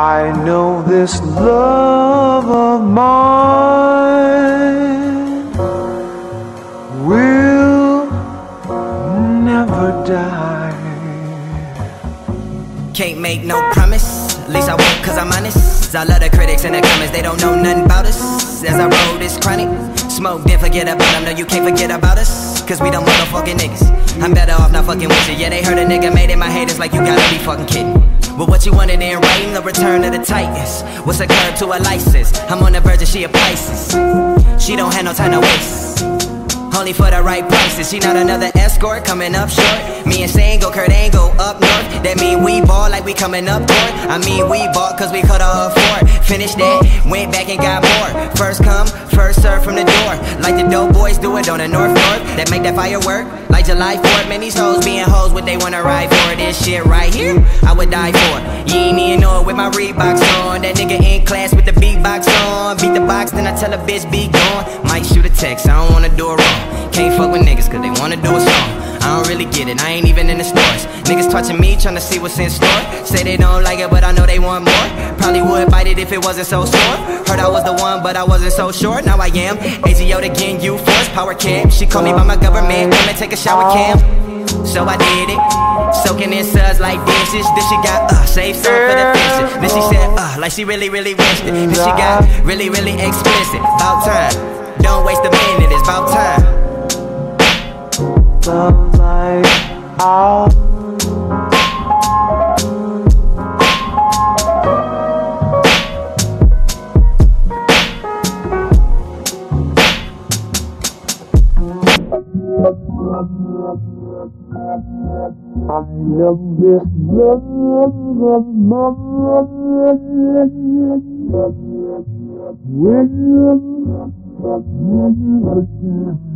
I know this love of mine will never die. Can't make no promise, at least I won't cause I'm honest. I love the critics and the comments, they don't know nothing about us. As I roll this chronic, smoke then forget about them. No, you can't forget about us, cause we don't motherfucking niggas. I'm better off not fucking with you. Yeah, they heard a nigga made it, my haters like you gotta be fucking kidding. But what you wanted in writing, the return of the Titans. What's a curb to a license? I'm on the verge of she a Pisces. She don't have no time to waste, only for the right prices. She not another escort coming up short. Me and Shane go Kurt Angle up north. That mean we ball like we coming up court. I mean we bought cause we could afford. Finished that, went back and got more. First come, first serve from the door. Like the dope boys do it on the north. That make that firework like July 4th. Man, these hoes being hoes, what they wanna ride for. This shit right here, I would die for. You ain't even know it with my Reeboks on. That nigga in class with the beatbox on. Beat the box, then I tell a bitch be gone. Might shoot a text, I don't wanna do it wrong. Can't fuck with niggas cause they wanna do a song. I don't really get it, I ain't even in the stores. Niggas touching me, tryna see what's in store. Say they don't like it, but I know they want more. Probably would bite it if it wasn't so sore. Heard I was the one, but I wasn't so sure. Now I am, AGO again, you force, power cam. She called me by my government, come and take a shower cam. So I did it, soaking in suds like dishes. Then she got, save some for the fences. Then she said, like she really, really wished it. Then she got really, really explicit. About time, don't waste a minute, it's about time. The light out. I love this love of mine will never die.